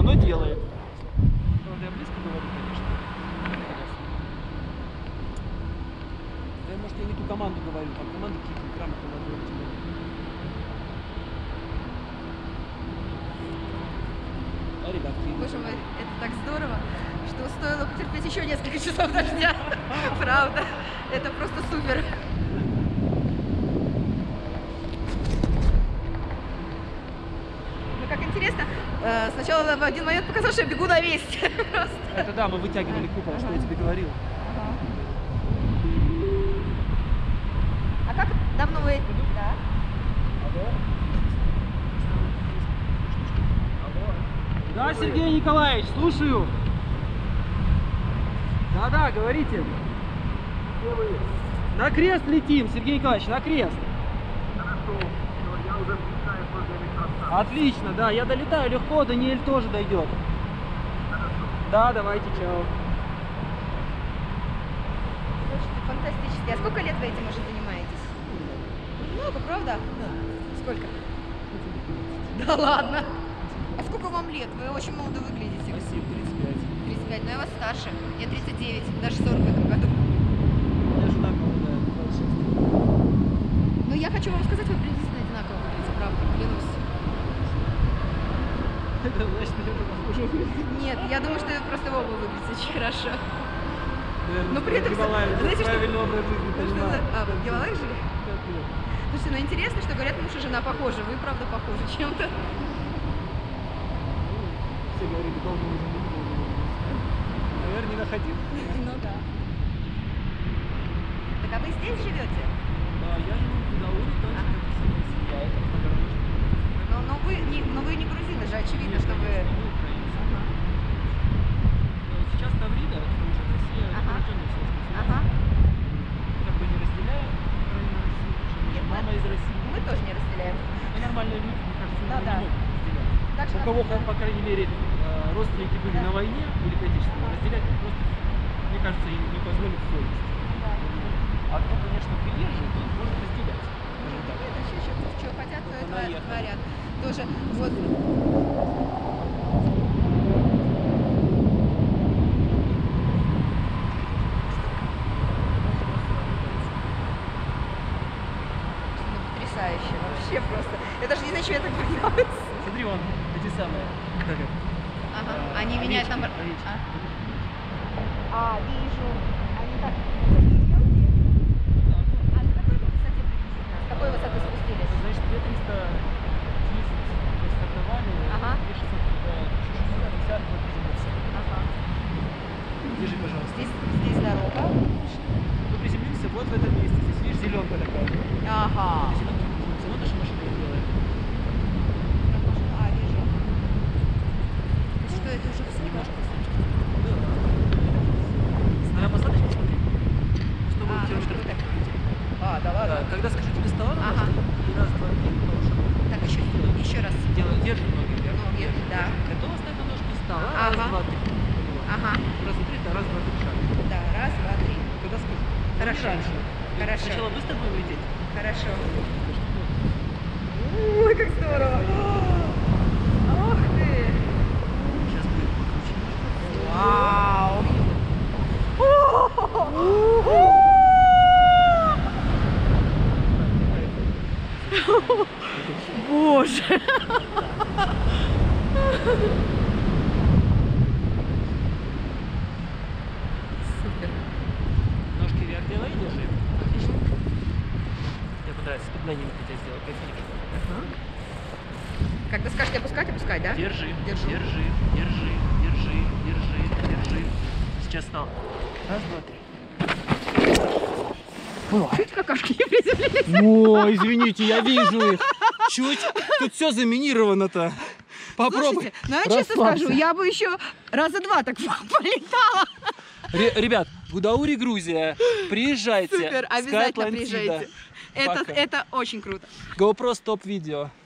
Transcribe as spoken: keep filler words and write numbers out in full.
оно делает. Правда, я близко говорю, конечно. Да, может, я не ту команду говорю, там команды какие-то грамотно надо говорить. А, ребятки. Боже мой, это так здорово, что стоило потерпеть еще несколько часов дождя. Правда, это просто супер. Ну как интересно, э, сначала в один момент показалось, что я бегу на месте. Просто. Это да, мы вытягивали купол, ага. Что я тебе говорил. Ага. А как давно вы... Да? Да, Сергей Николаевич, слушаю. Да-да, говорите. Где вы? На крест летим, Сергей Николаевич, на крест. Хорошо. Я уже приезжаю возле электростанции. Отлично, да, я долетаю легко, Даниэль тоже дойдет. Хорошо. Да, давайте, чао. Слушайте, фантастически. А сколько лет вы этим уже занимаетесь? Много, правда? Да. Сколько? Да ладно. А сколько вам лет? Вы очень молодо выглядите. Спасибо, тридцать пять. тридцать пять, но я вас старше. Мне тридцать девять, даже сорок в этом году. У меня жена молодая, двадцать шесть. Но я хочу вам сказать, вы приблизительно одинаково выглядите, правда, клянусь. Это значит, наверное, похоже выглядит. Нет, я думаю, что вы просто оба выглядите очень хорошо. Наверное, Но при этом, знаете, что... правильный образ жизни, Ну, что понимаю. за- А, вы в Гималаях жили? Пять лет. Слушайте, ну интересно, что говорят, муж и жена похожи. Вы, правда, похожи чем-то. Все говорили, долго уже не было. Наверное, не находил. Ну да. Так а вы здесь живете? Да, я живу в Гудауре, тоже Ага. как и семья, это пограничник. Но, но, вы, не, но вы не грузины же, очевидно, Нет, что вы... конечно, мы украинцы. Ага. Но сейчас Таврида, потому что Россия, это Ага. рожденный в Советском Союзе. Ага. Как бы не разделяем Украину и Россию, потому что Нет, мама мы- из России. Мы тоже не разделяем. И нормальные люди, мне кажется, Да, не да. могут разделять. Так что У кого, по крайней мере, э, родственники были Да. на войне, Великой Отечественной, разделять просто, мне кажется, им не позволит совесть. А кто, конечно, приезжий, то может разделять. Скажем так. Нет, вообще, что, что хотят, то Вот и она творят. ехала. творят. Тоже вот... Ну, потрясающе, вообще просто. Я даже не знаю, что я так боялась. Смотри, вон, эти самые, как это? Ага, А, они меняют там... овечки, овечки. А? А, вижу. Они так... А на какой вы высоте приблизительно? С какой высоты спустились? Это значит, две триста десять мы стартовали, Ага. две шестьсот пятьдесят мы приземлился. Ага. Держи, пожалуйста. Здесь, здесь дорога. Мы приземлимся вот в этом месте. Здесь, видишь, зеленка такая. Ага. Зеленка приземлимся. Вот наша машина делает. А, вижу. Что это уже в снегах? На посадочку смотри. сто А, ну, километров. что вы так? А, да ладно. Да, когда скажу тебе стола, Ага. и раз, два, три, хорошо. Так, еще, еще раз. Делай, держи ноги вверх. Ноги, да. Готова ставить на ножки стола? Ага. Раз, два, три. Ага. Раз, два, три, да, раз, два, три, шаг. Да, раз, два, три. Когда скажу? Хорошо. Не раньше. Хорошо. Сначала быстро будем лететь. Хорошо. Ой, как здорово. Ох ты. Сейчас будет покруче. Вау. Боже. Супер. Ножки вверх делай, держи. Отлично. Мне понравится, ступнями хотя сделать. Кайфули. Когда скажете опускать, опускать, да? Держи, Держу. держи, держи, держи, держи, держи. Сейчас стал. Раз, два, три. Чуть какашки не приземлились. О, извините, я вижу их. Чуть. Тут все заминировано-то. Попробуй. Слушайте, ну я честно скажу, я бы еще раза два так полетала. Ре- Ребят, Гудаури, Грузия. Приезжайте. Супер, обязательно Скай Атлантида. приезжайте. Это, Пока. это очень круто. GoPro стоп видео.